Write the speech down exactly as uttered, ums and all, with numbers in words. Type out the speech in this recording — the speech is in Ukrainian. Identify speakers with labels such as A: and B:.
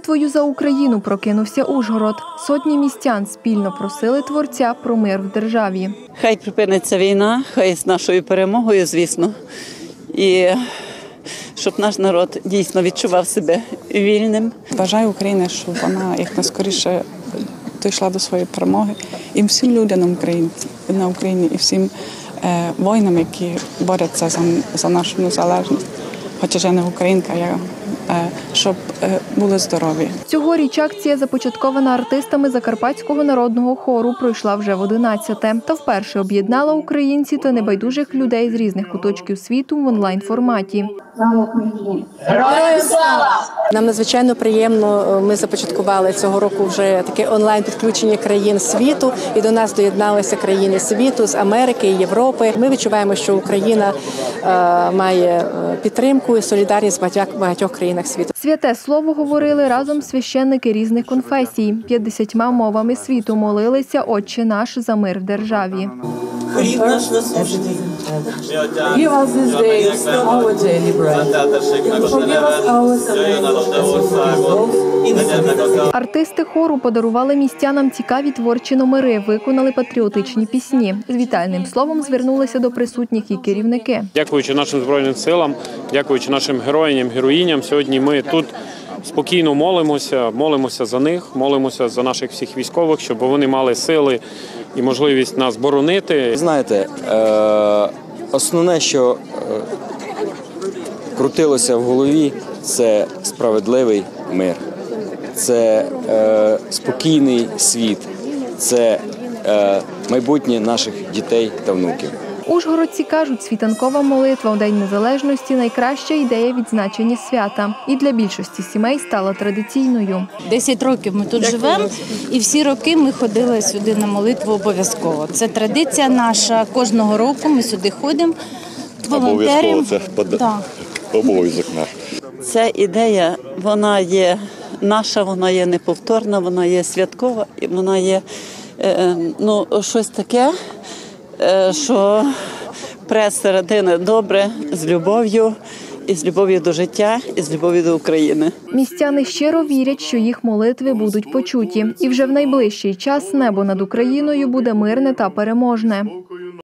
A: молитвою за Україну прокинувся Ужгород. Сотні містян спільно просили Творця про мир в державі.
B: Хай припиниться війна, хай з нашою перемогою, звісно, і щоб наш народ дійсно відчував себе вільним.
C: Бажаю Україні, щоб вона якнайскоріше дійшла до своєї перемоги. І всім людям на Україні, на Україні і всім е, воїнам, які борються за, за нашу незалежність. Хоча я не українка, я, е, щоб е, були здорові.
A: Цьогоріч акція, започаткована артистами Закарпатського народного хору, пройшла вже в одинадцяте. Та вперше об'єднала українців та небайдужих людей з різних куточків світу в онлайн-форматі.
D: Героям слава!
E: Нам надзвичайно приємно, ми започаткували цього року вже таке онлайн-підключення країн світу, і до нас доєдналися країни світу з Америки і Європи. Ми відчуваємо, що Україна е, має підтримку і солідарність в багатьох, багатьох країнах світу.
A: Святе слово говорили разом священники різних конфесій. П'ятдесятьма мовами світу молилися «Отче наш» за мир в державі.
D: Хліб наш насущний. Give us this day our daily bread. Forgive us our sins.
A: Артисти хору подарували містянам цікаві творчі номери, виконали патріотичні пісні. З вітальним словом звернулися до присутніх і керівники.
F: Дякуючи нашим Збройним силам, дякуючи нашим героїням, героїням, сьогодні ми тут спокійно молимося, молимося за них, молимося за наших всіх військових, щоб вони мали сили і можливість нас боронити.
G: Знаєте, основне, що крутилося в голові, це справедливий мир, це спокійний світ, це майбутнє наших дітей та внуків.
A: Ужгородці кажуть, світанкова молитва у День Незалежності – найкраща ідея відзначення свята. І для більшості сімей стала традиційною.
H: Десять років ми тут живемо, і всі роки ми ходили сюди на молитву обов'язково. Це традиція наша. Кожного року ми сюди ходимо, волонтеримо.
I: Це обов'язок наш.
B: Ця ідея, вона є наша, вона є неповторна, вона є святкова, і вона є е, ну, щось таке, що прес середини добре, з любов'ю, і з любов'ю до життя, і з любов'ю до України.
A: Містяни щиро вірять, що їх молитви будуть почуті. І вже в найближчий час небо над Україною буде мирне та переможне.